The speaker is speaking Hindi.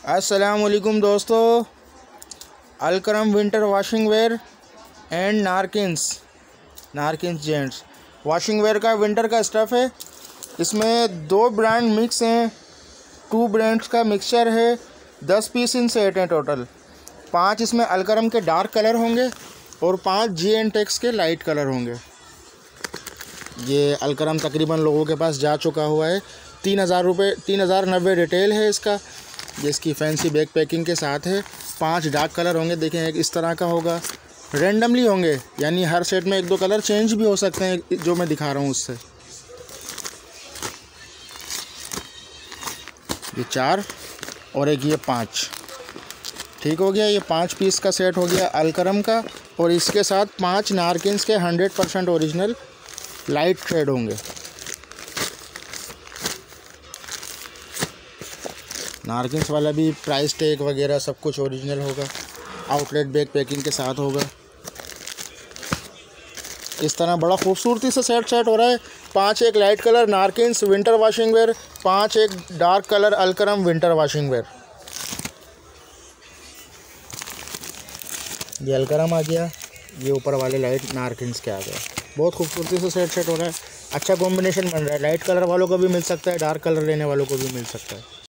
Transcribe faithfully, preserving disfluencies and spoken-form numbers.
अस्सलाम वालेकुम दोस्तों, Alkaram winter washing wear and Narkins Narkins gents washing wear का विंटर का स्टफ़ है। इसमें दो ब्रांड मिक्स हैं, टू ब्रांड्स का मिक्सचर है। दस पीस इन सेट हैं टोटल। पाँच इसमें अलकरम के डार्क कलर होंगे और पाँच जी एन टेक्स के लाइट कलर होंगे। ये अलकरम तकरीबन लोगों के पास जा चुका हुआ है। तीन हज़ार रुपये तीन हज़ार नब्बे रिटेल है इसका। ये इसकी फैंसी बैग पैकिंग के साथ है। पांच डार्क कलर होंगे, देखें एक इस तरह का होगा, रेंडमली होंगे, यानी हर सेट में एक दो कलर चेंज भी हो सकते हैं जो मैं दिखा रहा हूँ उससे। ये चार और एक ये पाँच, ठीक हो गया। ये पाँच पीस का सेट हो गया अलकरम का, और इसके साथ पाँच नारकिन्स के hundred percent original light shade होंगे। नारकिन्स वाला भी प्राइस टैग वगैरह सब कुछ ओरिजिनल होगा, आउटलेट बैग पैकिंग के साथ होगा। इस तरह बड़ा खूबसूरती से सेट सेट हो रहा है। पांच एक light colour Narkins winter washing wear, पांच एक dark colour Alkaram winter washing wear. ये अलकरम आ गया, ये ऊपर वाले लाइट नारकिन्स के आ गए। बहुत खूबसूरती से सेट सेट हो रहा है। अच्छा कॉम्बिनेशन बन रहा है। लाइट कलर वालों को भी मिल सकता है, डार्क कलर लेने वालों को भी मिल सकता है।